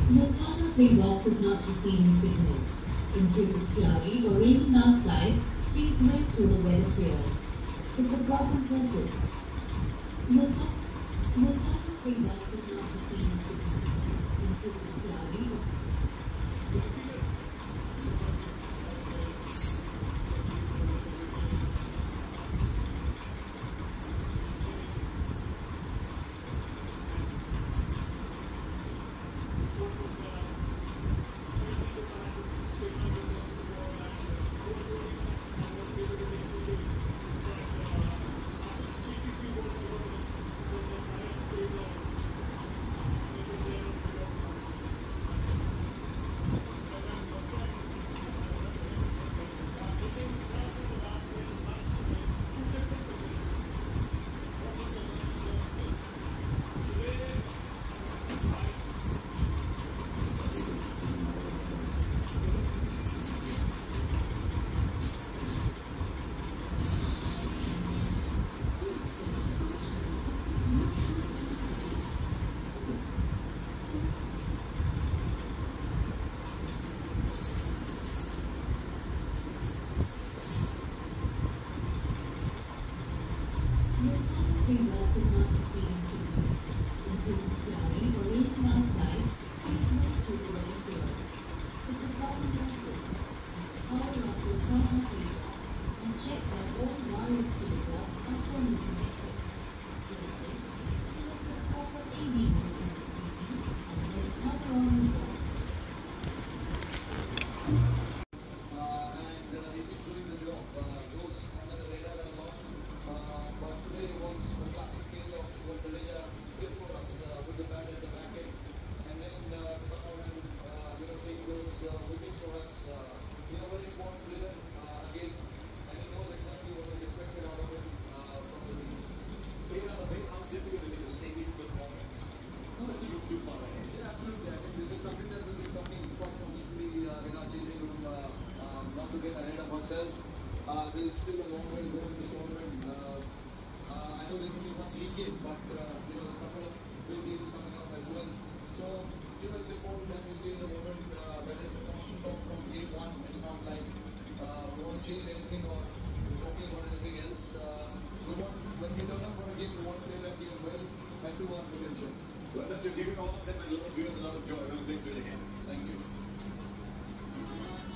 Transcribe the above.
Your corner playbox could not be seen in signal. In case of cloudy or raining outside, please wait till the weather clears. It's a problem purpose. Your corner playbox could not be seen in signal. In case of cloudy or there's still a long way to go in this tournament. I know there's only one league game, but a couple of big games coming up as well. So it's important that we stay in the moment. Whether it's a constant talk from game one, it's not like we want to change anything or talking about anything else. When we turn up for a game, we want to play that game well and to our potential. Well, that you're giving all of them a lot of joy. We'll play today again. Thank you.